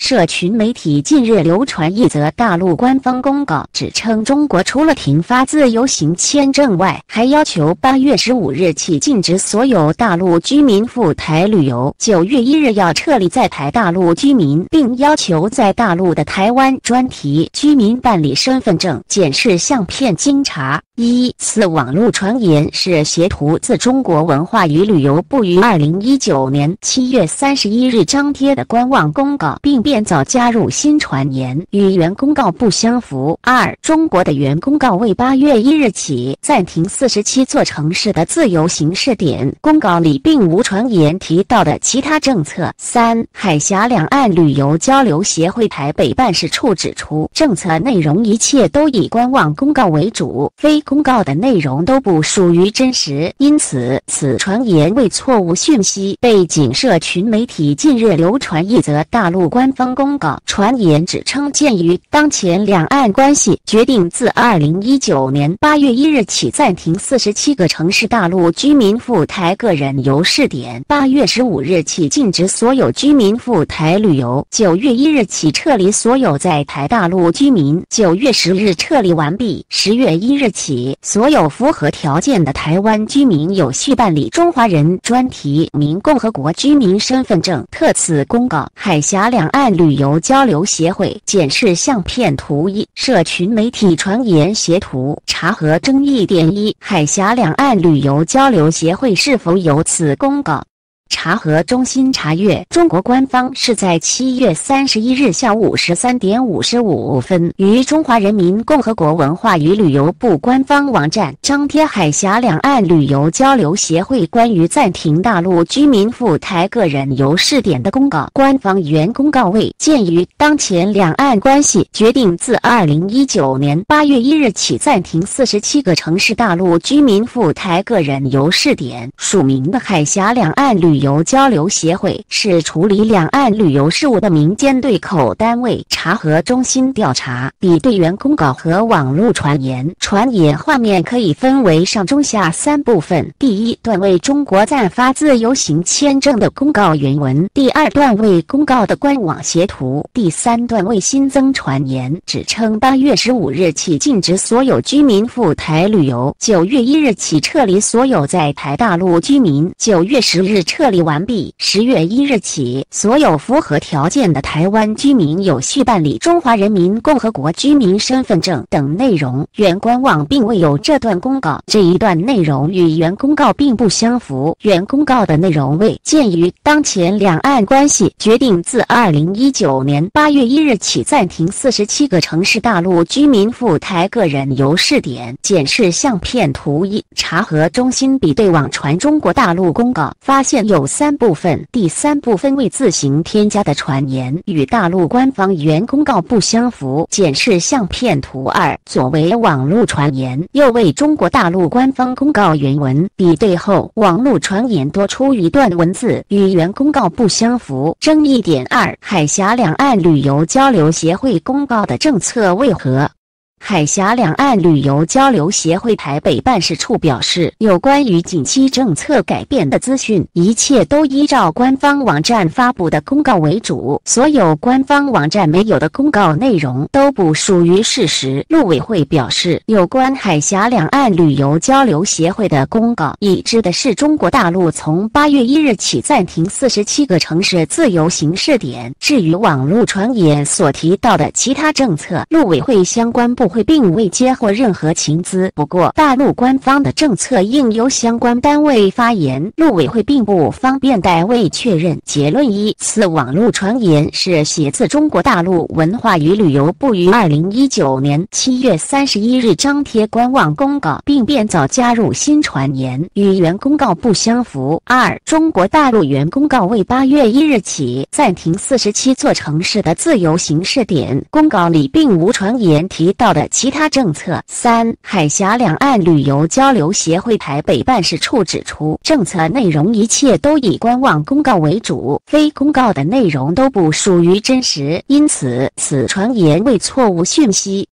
社群媒体近日流传一则大陆官方公告，指称中国除了停发自由行签证外，还要求8月15日起禁止所有大陆居民赴台旅游，9月1日要撤离在台大陆居民，并要求在大陆的台湾专题居民办理身份证检视相片经查。此网络传言是协图自中国文化与旅游部于2019年7月31日张贴的官网公告，并变造加入新传言，与原公告不相符。中国的原公告为8月1日起暂停47座城市的自由行试点，公告里并无传言提到的其他政策。海峡两岸旅游交流协会台北办事处指出，政策内容一切都以官网公告为主，非公告的内容都不属于真实，因此此传言为错误讯息。背景：社群媒体近日流传一则大陆官方公告，传言指称鉴于当前两岸关系，决定自2019年8月1日起暂停47个城市大陆居民赴台个人游试点，8月15日起禁止所有居民赴台旅游，9月1日起撤离所有在台大陆居民，9月10日撤离完毕，10月1日起所有符合条件的台湾居民有序办理中华人专题民共和国居民身份证。特此公告，海峡两岸旅游交流协会检视相片图1，社群媒体传言协图查核争议点1，海峡两岸旅游交流协会是否有此公告？查核中心查阅，中国官方是在7月31日下午13点55分于中华人民共和国文化与旅游部官方网站张贴海峡两岸旅游交流协会关于暂停大陆居民赴台个人游试点的公告。官方原公告为：鉴于当前两岸关系，决定自2019年8月1日起暂停47个城市大陆居民赴台个人游试点。署名的海峡两岸旅游交流协会是处理两岸旅游事务的民间对口单位。查核中心调查比对原公告和网络传言。传言画面可以分为上中下3部分。第一段为中国暂发自由行签证的公告原文，第二段为公告的官网截图，第三段为新增传言，指称8月15日起禁止所有居民赴台旅游，9月1日起撤离所有在台大陆居民，9月10日撤离完毕，10月1日起所有符合条件的台湾居民有序办理中华人民共和国居民身份证等内容。原官网并未有这段公告，这一段内容与原公告并不相符。原公告的内容为：鉴于当前两岸关系，决定自2019年8月1日起暂停47个城市大陆居民赴台个人游试点。检视相片图1，查核中心比对网传中国大陆公告，发现有3部分，第3部分为自行添加的传言，与大陆官方原公告不相符。检视相片图2，左为网络传言，右为中国大陆官方公告原文。比对后，网络传言多出一段文字，与原公告不相符。争议点2，海峡两岸旅游交流协会公告的政策为何？海峡两岸旅游交流协会台北办事处表示，有关于近期政策改变的资讯，一切都依照官方网站发布的公告为主，所有官方网站没有的公告内容都不属于事实。陆委会表示，有关海峡两岸旅游交流协会的公告，已知的是中国大陆从8月1日起暂停47个城市自由行试点。至于网络传言所提到的其他政策，陆委会相关部会并未接获任何情资。不过，大陆官方的政策应由相关单位发言，陆委会并不方便代为确认。结论1，此网络传言是写自中国大陆文化与旅游部于2019年7月31日张贴官网公告，并变造加入新传言，与原公告不相符。中国大陆原公告为8月1日起暂停47座城市的自由行试点，公告里并无传言提到的其他政策。海峡两岸旅游交流协会台北办事处指出，政策内容一切都以官网公告为主，非公告的内容都不属于真实，因此此传言为错误讯息。